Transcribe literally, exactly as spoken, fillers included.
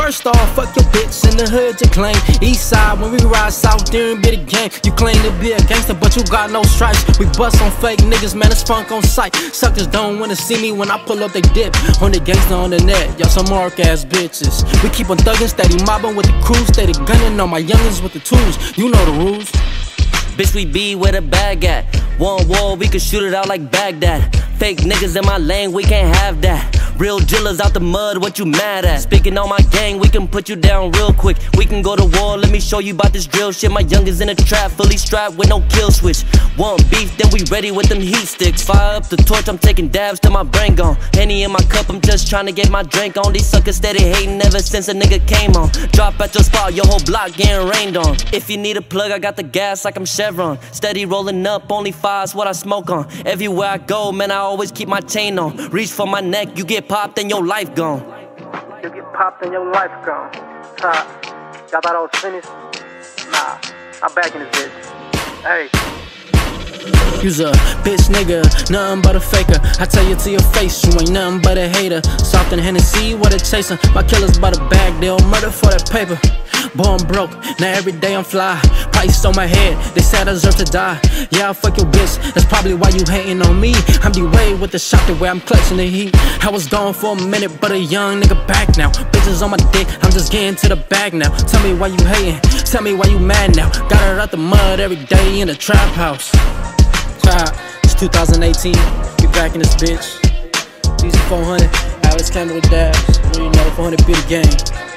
First off, fuck your bitch in the hood you claim. East side when we ride south during bit of game. You claim to be a gangster but you got no stripes. We bust on fake niggas, man, it's funk on sight. Suckers don't wanna see me when I pull up they dip. On the gangster on the net, y'all some mark ass bitches. We keep on thuggin', steady mobbing with the crew, steady gunning on my youngins with the tools. You know the rules. Bitch, we be where the bag at. One wall, we can shoot it out like Baghdad. Fake niggas in my lane, we can't have that. Real dealers out the mud, what you mad at? Speaking on my gang, we can put you down real quick. We can go to war, let me show you about this drill shit. My youngins in a trap, fully strapped with no kill switch. Want beef, then we ready with them heat sticks. Fire up the torch, I'm taking dabs till my brain gone. Henny in my cup, I'm just trying to get my drink on. These suckers steady hating ever since a nigga came on. Drop at your spot, your whole block getting rained on. If you need a plug, I got the gas like I'm Chevron. Steady rolling up, only five's what I smoke on. Everywhere I go, man, I always keep my chain on. Reach for my neck, you get popped and your life gone. You get popped and your life gone. Huh? Y'all thought I was finished? Nah, I'm back in this bitch. Hey. You's a bitch nigga, nothing but a faker. I tell you to your face, you ain't nothing but a hater. Soft and Hennessy, what a chaser. My killers by the bag, they'll murder for that paper. Boy, I'm broke, now every day I'm fly. Price on my head, they say I deserve to die. Yeah, I'll fuck your bitch, that's probably why you hating on me. I'm D-Way with the shot the way I'm clutching the heat. I was gone for a minute, but a young nigga back now. Bitches on my dick, I'm just getting to the bag now. Tell me why you hating, tell me why you mad now. Got her out the mud every day in the trap house. It's two thousand eighteen, we back in this bitch. Theezy four hundred, Alexcambodabz, you know, four hundred be the game.